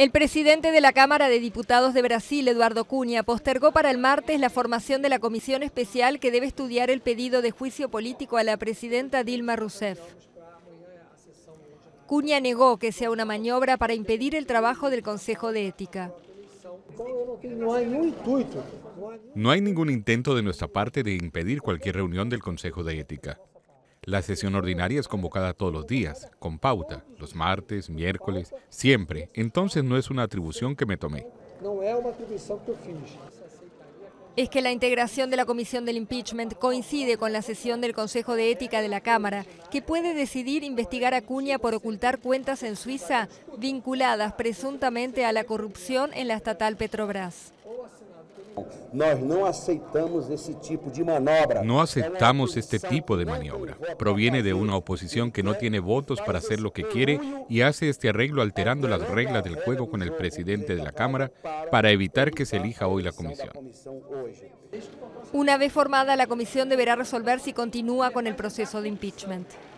El presidente de la Cámara de Diputados de Brasil, Eduardo Cunha, postergó para el martes la formación de la comisión especial que debe estudiar el pedido de juicio político a la presidenta Dilma Rousseff. Cunha negó que sea una maniobra para impedir el trabajo del Consejo de Ética. No hay ningún intento de nuestra parte de impedir cualquier reunión del Consejo de Ética. La sesión ordinaria es convocada todos los días, con pauta, los martes, miércoles, siempre. Entonces no es una atribución que me tomé. Es que la integración de la comisión del impeachment coincide con la sesión del Consejo de Ética de la Cámara, que puede decidir investigar a Cunha por ocultar cuentas en Suiza vinculadas presuntamente a la corrupción en la estatal Petrobras. No aceptamos este tipo de maniobra. Proviene de una oposición que no tiene votos para hacer lo que quiere y hace este arreglo alterando las reglas del juego con el presidente de la Cámara para evitar que se elija hoy la comisión. Una vez formada, la comisión deberá resolver si continúa con el proceso de impeachment.